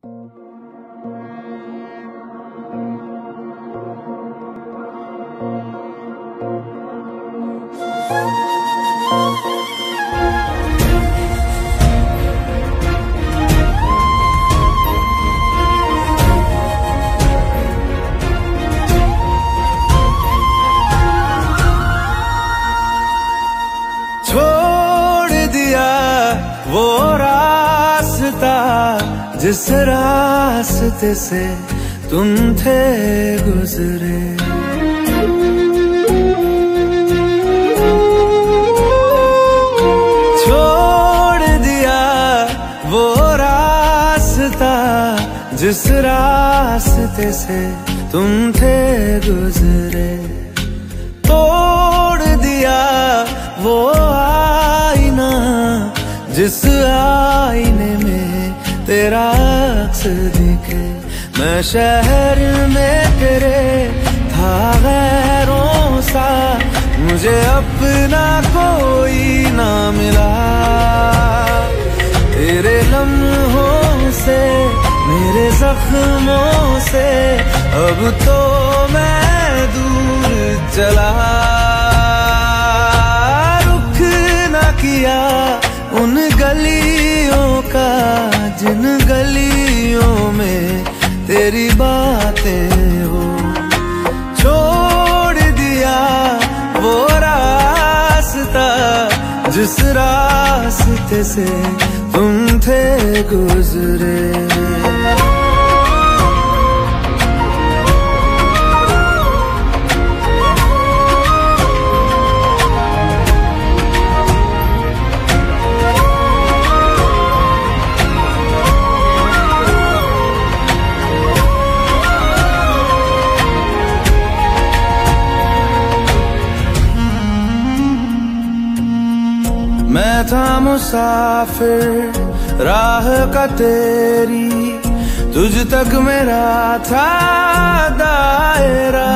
छोड़ दिया वो रास्ता जिस रास्ते से तुम थे गुजरे। छोड़ दिया वो रास्ता जिस रास्ते से तुम थे गुजरे। तोड़ दिया वो आईना जिस आईने में तेरा अक्स दिखे। मैं शहर में तेरे था गैरों सा, मुझे अपना कोई ना मिला। तेरे लम्हों से मेरे जख्मों से अब तो मैं दूर चला। रुख न किया उन गलियों का जिन गलियों में तेरी बातें हो। छोड़ दिया वो रास्ता जिस रास्ते से तुम थे गुजरे। मैं था मुसाफिर राह का तेरी, तुझ तक मेरा था दायरा।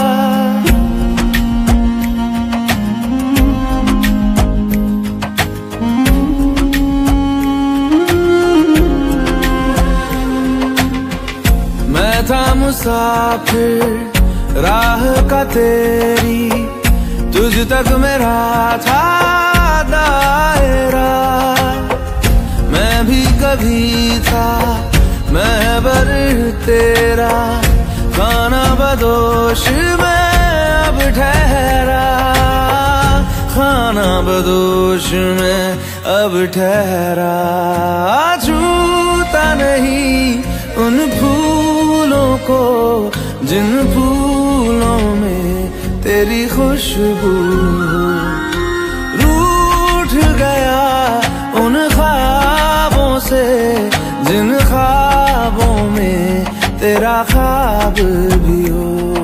मैं था मुसाफिर राह का तेरी, तुझ तक मेरा था दायरा। मैं भी कभी था महबर तेरा, खाना बदोश में अब ठहरा। खाना बदोश में अब ठहरा। छूता नहीं उन फूलों को जिन फूलों में तेरी खुशबू। गया उन ख्वाबों से जिन ख्वाबों में तेरा ख्वाब भी हो।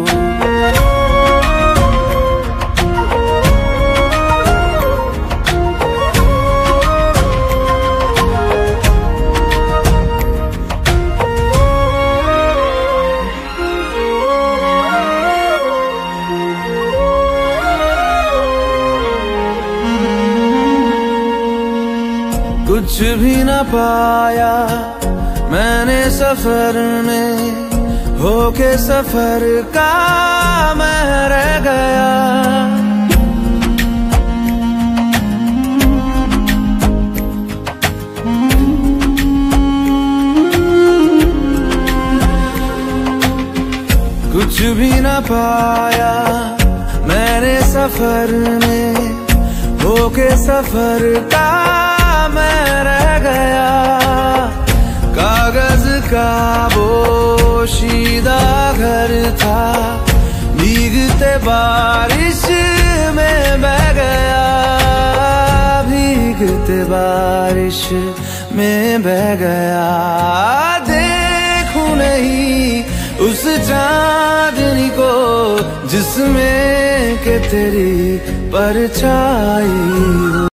कुछ भी न पाया मैंने सफर में, होके सफर का मैं रह गया। कुछ भी न पाया मैंने सफर में, होके सफर का मैं रह गया। कागज का पोशीदा घर था, भीगते बारिश में बह गया। भीगते बारिश में बह गया। देखूं नहीं उस चांदनी को जिसमें के तेरी परछाई।